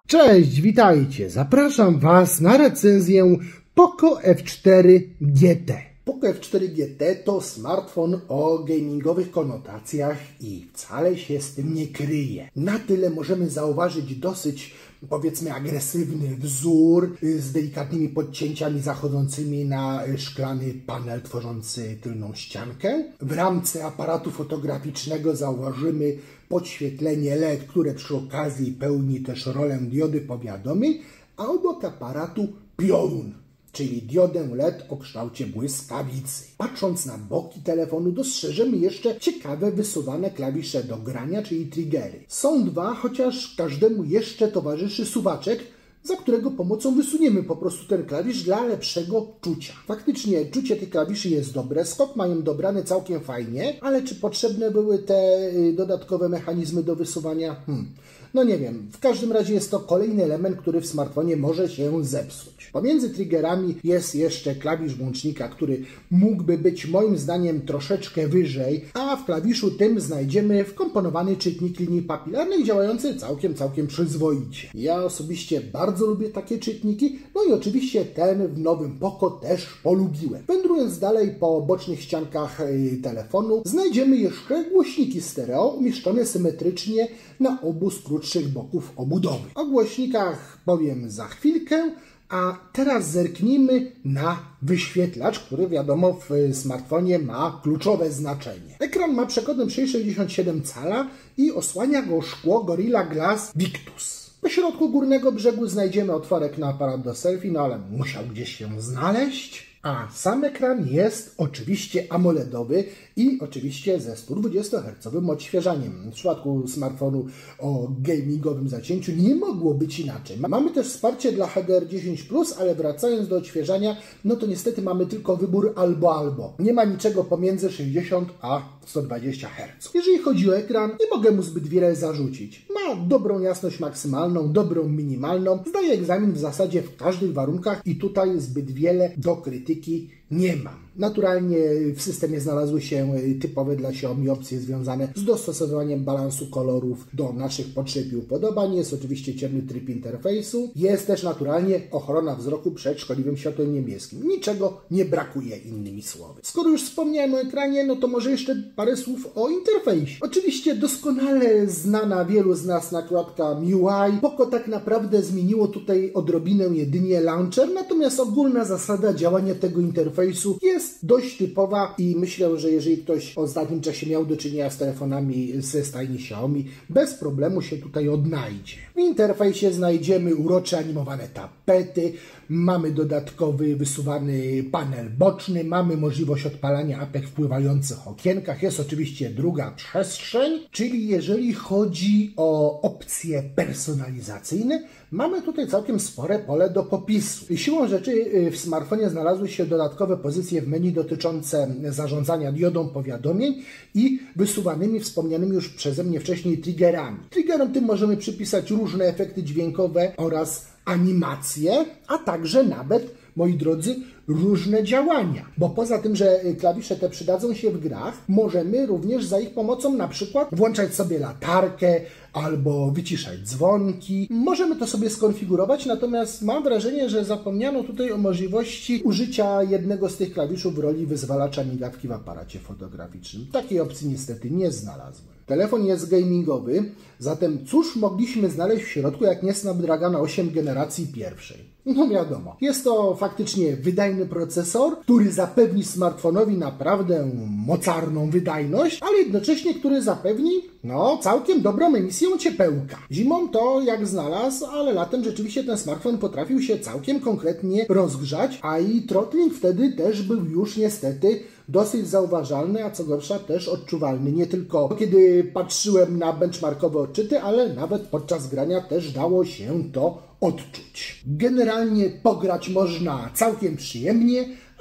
Cześć, witajcie. Zapraszam Was na recenzję Poco F4 GT. Poco F4 GT to smartfon o gamingowych konotacjach i wcale się z tym nie kryje. Na tyle możemy zauważyć dosyć, powiedzmy, agresywny wzór z delikatnymi podcięciami zachodzącymi na szklany panel tworzący tylną ściankę. W ramce aparatu fotograficznego zauważymy podświetlenie LED, które przy okazji pełni też rolę diody powiadomień, a obok aparatu piorun, czyli diodę LED o kształcie błyskawicy. Patrząc na boki telefonu dostrzeżemy jeszcze ciekawe wysuwane klawisze do grania, czyli triggery. Są dwa, chociaż każdemu jeszcze towarzyszy suwaczek, za którego pomocą wysuniemy po prostu ten klawisz dla lepszego czucia. Faktycznie czucie tych klawiszy jest dobre, skok mają dobrany całkiem fajnie, ale czy potrzebne były te dodatkowe mechanizmy do wysuwania? No nie wiem, w każdym razie jest to kolejny element, który w smartfonie może się zepsuć. Pomiędzy triggerami jest jeszcze klawisz włącznika, który mógłby być moim zdaniem troszeczkę wyżej, a w klawiszu tym znajdziemy wkomponowany czytnik linii papilarnych działający całkiem przyzwoicie. Ja osobiście bardzo lubię takie czytniki, no i oczywiście ten w nowym Poco też polubiłem. Wędrując dalej po bocznych ściankach telefonu znajdziemy jeszcze głośniki stereo umieszczone symetrycznie na obu z krótszych boków obudowy. O głośnikach powiem za chwilkę, a teraz zerknijmy na wyświetlacz, który wiadomo w smartfonie ma kluczowe znaczenie. Ekran ma przekątną 6,67 cala i osłania go szkło Gorilla Glass Victus. Po środku górnego brzegu znajdziemy otworek na aparat do selfie, no ale musiał gdzieś się znaleźć. A sam ekran jest oczywiście AMOLEDowy i oczywiście ze 120 Hz odświeżaniem. W przypadku smartfonu o gamingowym zacięciu nie mogło być inaczej. Mamy też wsparcie dla HDR10+, ale wracając do odświeżania, no to niestety mamy tylko wybór albo. Nie ma niczego pomiędzy 60 a 120 Hz. Jeżeli chodzi o ekran, nie mogę mu zbyt wiele zarzucić. Ma dobrą jasność maksymalną, dobrą minimalną, zdaje egzamin w zasadzie w każdych warunkach i tutaj zbyt wiele do krytyki nie mam. Naturalnie w systemie znalazły się typowe dla Xiaomi opcje związane z dostosowaniem balansu kolorów do naszych potrzeb i upodobań. Jest oczywiście ciemny tryb interfejsu. Jest też naturalnie ochrona wzroku przed szkodliwym światłem niebieskim. Niczego nie brakuje, innymi słowy. Skoro już wspomniałem o ekranie, no to może jeszcze parę słów o interfejsie. Oczywiście doskonale znana wielu z nas nakładka MIUI. Poco tak naprawdę zmieniło tutaj odrobinę jedynie launcher, natomiast ogólna zasada działania tego interfejsu jest dość typowa i myślę, że jeżeli ktoś w ostatnim czasie miał do czynienia z telefonami ze stajni Xiaomi, bez problemu się tutaj odnajdzie. W interfejsie znajdziemy urocze animowane tapety, mamy dodatkowy wysuwany panel boczny, mamy możliwość odpalania apek w pływających okienkach, jest oczywiście druga przestrzeń, czyli jeżeli chodzi o opcje personalizacyjne, mamy tutaj całkiem spore pole do popisu. Siłą rzeczy w smartfonie znalazły się dodatkowe pozycje w menu dotyczące zarządzania diodą powiadomień i wysuwanymi, wspomnianymi już przeze mnie wcześniej triggerami. Triggerom tym możemy przypisać różne efekty dźwiękowe oraz animacje, a także nawet, moi drodzy, różne działania. Bo poza tym, że klawisze te przydadzą się w grach, możemy również za ich pomocą na przykład włączać sobie latarkę albo wyciszać dzwonki. Możemy to sobie skonfigurować, natomiast mam wrażenie, że zapomniano tutaj o możliwości użycia jednego z tych klawiszów w roli wyzwalacza migawki w aparacie fotograficznym. Takiej opcji niestety nie znalazłem. Telefon jest gamingowy, zatem cóż mogliśmy znaleźć w środku, jak nie Snapdragon 8 generacji pierwszej? No wiadomo, jest to faktycznie wydajny procesor, który zapewni smartfonowi naprawdę mocarną wydajność, ale jednocześnie który zapewni, no, całkiem dobrą emisję ciepełka. Zimą to jak znalazł, ale latem rzeczywiście ten smartfon potrafił się całkiem konkretnie rozgrzać, a i throttling wtedy też był już niestety dosyć zauważalny, a co gorsza też odczuwalny. Nie tylko kiedy patrzyłem na benchmarkowe odczyty, ale nawet podczas grania też dało się to odczuć. Generalnie pograć można całkiem przyjemnie,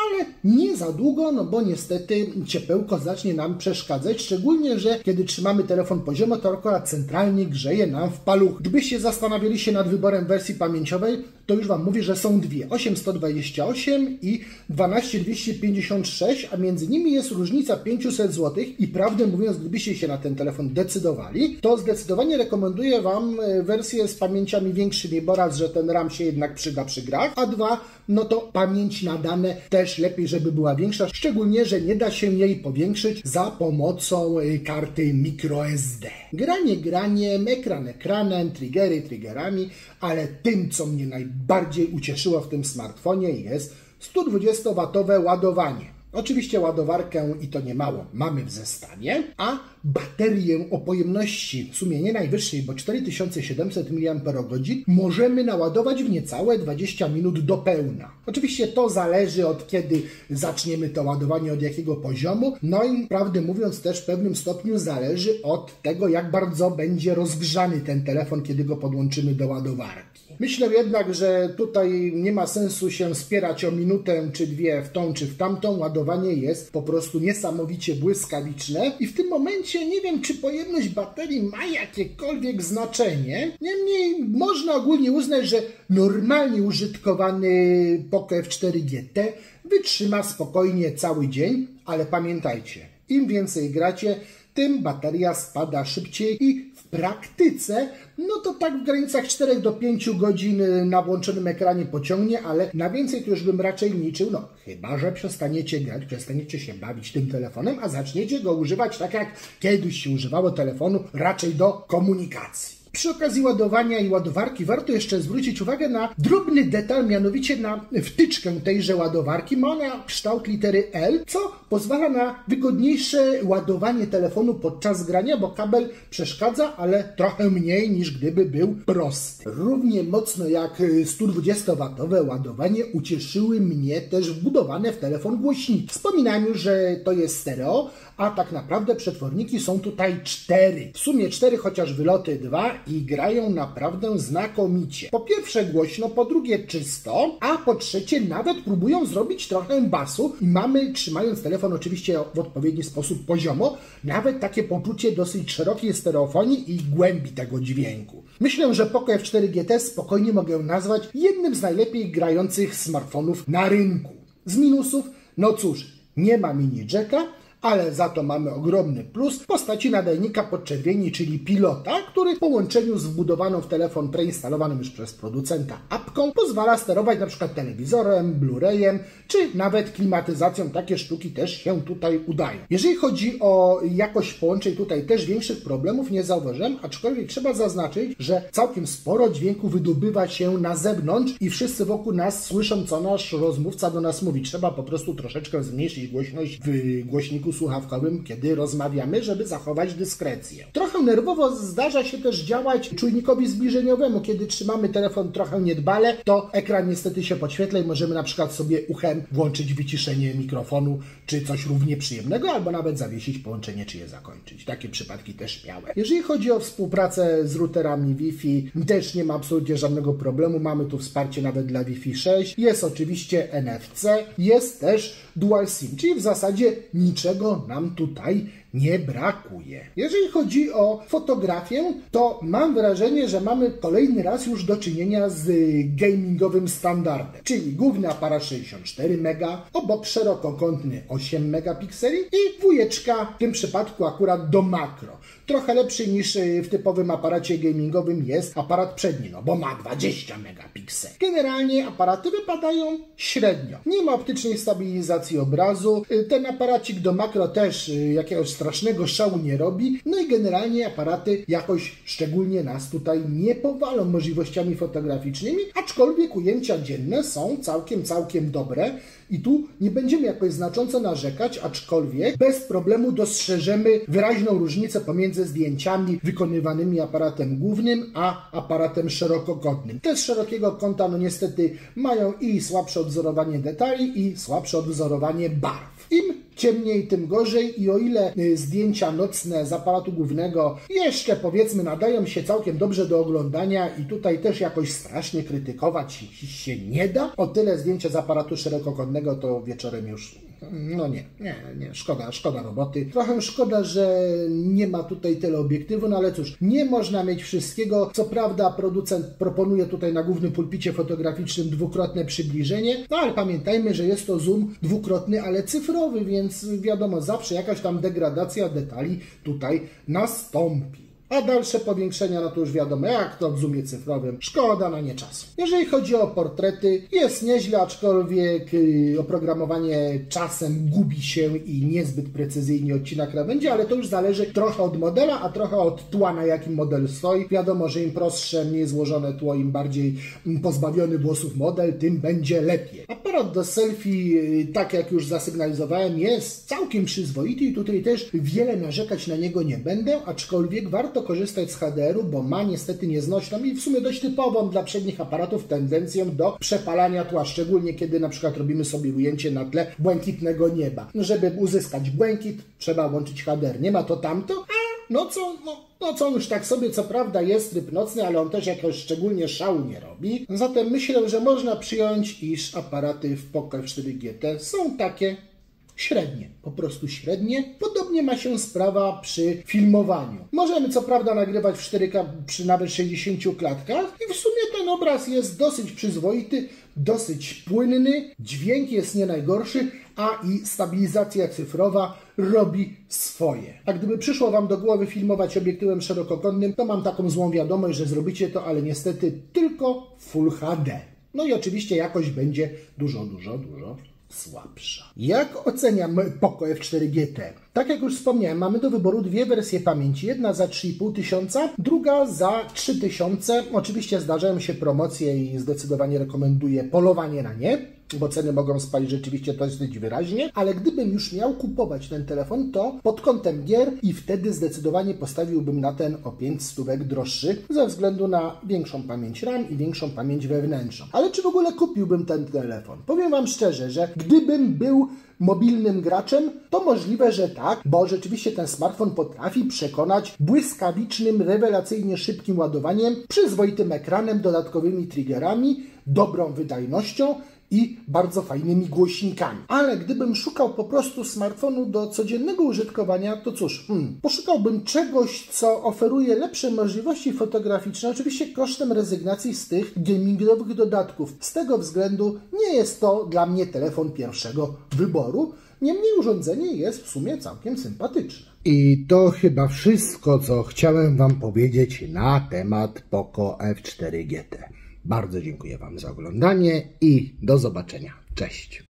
ale nie za długo, no bo niestety ciepełko zacznie nam przeszkadzać, szczególnie, że kiedy trzymamy telefon poziomo, to akurat centralnie grzeje nam w paluch. Gdybyście zastanawiali się nad wyborem wersji pamięciowej, to już Wam mówię, że są dwie, 8128 i 12256, a między nimi jest różnica 500 zł i prawdę mówiąc, gdybyście się na ten telefon decydowali, to zdecydowanie rekomenduję Wam wersję z pamięciami większymi, bo raz, że ten RAM się jednak przyda przy grach, a dwa, no to pamięć na dane też lepiej, żeby była większa, szczególnie, że nie da się jej powiększyć za pomocą karty microSD. Granie graniem, ekran ekranem, triggery triggerami, ale tym, co mnie najbardziej ucieszyło w tym smartfonie, jest 120W ładowanie. Oczywiście ładowarkę, i to nie mało, mamy w zestawie, a baterię o pojemności w sumie nie najwyższej, bo 4700 mAh możemy naładować w niecałe 20 minut do pełna. Oczywiście to zależy od kiedy zaczniemy to ładowanie, od jakiego poziomu, no i prawdę mówiąc też w pewnym stopniu zależy od tego, jak bardzo będzie rozgrzany ten telefon, kiedy go podłączymy do ładowarki. Myślę jednak, że tutaj nie ma sensu się spierać o minutę czy dwie w tą czy w tamtą. Ładowanie jest po prostu niesamowicie błyskawiczne i w tym momencie nie wiem, czy pojemność baterii ma jakiekolwiek znaczenie. Niemniej można ogólnie uznać, że normalnie użytkowany Poco F4 GT wytrzyma spokojnie cały dzień, ale pamiętajcie, im więcej gracie, tym bateria spada szybciej i w praktyce, no to tak w granicach 4 do 5 godzin na włączonym ekranie pociągnie, ale na więcej to już bym raczej liczył, no chyba że przestaniecie grać, przestaniecie się bawić tym telefonem, a zaczniecie go używać tak jak kiedyś się używało telefonu, raczej do komunikacji. Przy okazji ładowania i ładowarki warto jeszcze zwrócić uwagę na drobny detal, mianowicie na wtyczkę tejże ładowarki. Ma ona kształt litery L, co pozwala na wygodniejsze ładowanie telefonu podczas grania, bo kabel przeszkadza, ale trochę mniej niż gdyby był prosty. Równie mocno jak 120W ładowanie ucieszyły mnie też wbudowane w telefon głośniki. Wspominałem już, że to jest stereo, a tak naprawdę przetworniki są tutaj 4. W sumie 4, chociaż wyloty 2 i grają naprawdę znakomicie. Po pierwsze głośno, po drugie czysto, a po trzecie nawet próbują zrobić trochę basu i mamy, trzymając telefon oczywiście w odpowiedni sposób poziomo, nawet takie poczucie dosyć szerokiej stereofonii i głębi tego dźwięku. Myślę, że Poco F4 GT spokojnie mogę nazwać jednym z najlepiej grających smartfonów na rynku. Z minusów, no cóż, nie ma mini jacka, ale za to mamy ogromny plus w postaci nadajnika podczerwieni, czyli pilota, który w połączeniu z wbudowaną w telefon preinstalowaną już przez producenta apką pozwala sterować np. telewizorem, Blu-rayem, czy nawet klimatyzacją. Takie sztuki też się tutaj udają. Jeżeli chodzi o jakość połączeń, tutaj też większych problemów nie zauważyłem, aczkolwiek trzeba zaznaczyć, że całkiem sporo dźwięku wydobywa się na zewnątrz i wszyscy wokół nas słyszą, co nasz rozmówca do nas mówi. Trzeba po prostu troszeczkę zmniejszyć głośność w głośniku słuchawkowym, kiedy rozmawiamy, żeby zachować dyskrecję. Trochę nerwowo zdarza się też działać czujnikowi zbliżeniowemu. Kiedy trzymamy telefon trochę niedbale, to ekran niestety się podświetla i możemy na przykład sobie uchem włączyć wyciszenie mikrofonu, czy coś równie przyjemnego, albo nawet zawiesić połączenie, czy je zakończyć. Takie przypadki też miałem. Jeżeli chodzi o współpracę z routerami Wi-Fi, też nie ma absolutnie żadnego problemu. Mamy tu wsparcie nawet dla Wi-Fi 6. Jest oczywiście NFC, jest też Dual SIM, czyli w zasadzie niczego nam tutaj nie brakuje. Jeżeli chodzi o fotografię, to mam wrażenie, że mamy kolejny raz już do czynienia z gamingowym standardem, czyli główny aparat 64 mega, obok szerokokątny 8 megapikseli i dwójeczka w tym przypadku akurat do makro. Trochę lepszy niż w typowym aparacie gamingowym jest aparat przedni, no bo ma 20 megapikseli. Generalnie aparaty wypadają średnio. Nie ma optycznej stabilizacji obrazu. Ten aparacik do makro też jakiegoś strasznego szału nie robi. No i generalnie aparaty jakoś szczególnie nas tutaj nie powalą możliwościami fotograficznymi, aczkolwiek ujęcia dzienne są całkiem dobre. I tu nie będziemy jakoś znacząco narzekać, aczkolwiek bez problemu dostrzeżemy wyraźną różnicę pomiędzy zdjęciami wykonywanymi aparatem głównym, a aparatem szerokokątnym. Te z szerokiego kąta no niestety mają i słabsze odwzorowanie detali, i słabsze odwzorowanie barw. Im ciemniej, tym gorzej i o ile zdjęcia nocne z aparatu głównego jeszcze powiedzmy nadają się całkiem dobrze do oglądania i tutaj też jakoś strasznie krytykować się nie da, o tyle zdjęcia z aparatu szerokokątnego to wieczorem już no nie, szkoda roboty. Trochę szkoda, że nie ma tutaj teleobiektywu, no ale cóż, nie można mieć wszystkiego. Co prawda producent proponuje tutaj na głównym pulpicie fotograficznym dwukrotne przybliżenie, no ale pamiętajmy, że jest to zoom dwukrotny, ale cyfrowy, więc wiadomo, zawsze jakaś tam degradacja detali tutaj nastąpi. A dalsze powiększenia, no to już wiadomo, jak to w zoomie cyfrowym, szkoda na nie czasu. Jeżeli chodzi o portrety, jest nieźle, aczkolwiek oprogramowanie czasem gubi się i niezbyt precyzyjnie odcina krawędzi, ale to już zależy trochę od modela, a trochę od tła, na jakim model stoi. Wiadomo, że im prostsze, mniej złożone tło, im bardziej pozbawiony włosów model, tym będzie lepiej. Aparat do selfie, tak jak już zasygnalizowałem, jest całkiem przyzwoity i tutaj też wiele narzekać na niego nie będę, aczkolwiek warto korzystać z HDR-u, bo ma niestety nieznośną i w sumie dość typową dla przednich aparatów tendencję do przepalania tła, szczególnie kiedy na przykład robimy sobie ujęcie na tle błękitnego nieba. Żeby uzyskać błękit, trzeba włączyć HDR. Nie ma to tamto, no co już tak sobie, co prawda jest tryb nocny, ale on też jakoś szczególnie szału nie robi. Zatem myślę, że można przyjąć, iż aparaty w Poco F4 GT są takie średnie, po prostu średnie. Podobnie ma się sprawa przy filmowaniu. Możemy co prawda nagrywać w 4K przy nawet 60 klatkach i w sumie ten obraz jest dosyć przyzwoity, dosyć płynny, dźwięk jest nie najgorszy, a i stabilizacja cyfrowa robi swoje. A gdyby przyszło Wam do głowy filmować obiektywem szerokokątnym, to mam taką złą wiadomość, że zrobicie to, ale niestety tylko Full HD. No i oczywiście jakość będzie dużo słabsza. Jak oceniam Poco F4 GT? Tak jak już wspomniałem, mamy do wyboru dwie wersje pamięci. Jedna za 3500, druga za 3000. Oczywiście zdarzają się promocje i zdecydowanie rekomenduję polowanie na nie, bo ceny mogą spać rzeczywiście dosyć wyraźnie, ale gdybym już miał kupować ten telefon, to pod kątem gier i wtedy zdecydowanie postawiłbym na ten o 5 stówek droższy, ze względu na większą pamięć RAM i większą pamięć wewnętrzną. Ale czy w ogóle kupiłbym ten telefon? Powiem Wam szczerze, że gdybym był mobilnym graczem, to możliwe, że tak, bo rzeczywiście ten smartfon potrafi przekonać błyskawicznym, rewelacyjnie szybkim ładowaniem, przyzwoitym ekranem, dodatkowymi triggerami, dobrą wydajnością i bardzo fajnymi głośnikami. Ale gdybym szukał po prostu smartfonu do codziennego użytkowania, to cóż, poszukałbym czegoś, co oferuje lepsze możliwości fotograficzne, oczywiście kosztem rezygnacji z tych gamingowych dodatków. Z tego względu nie jest to dla mnie telefon pierwszego wyboru, niemniej urządzenie jest w sumie całkiem sympatyczne. I to chyba wszystko, co chciałem Wam powiedzieć na temat Poco F4 GT. Bardzo dziękuję Wam za oglądanie i do zobaczenia. Cześć!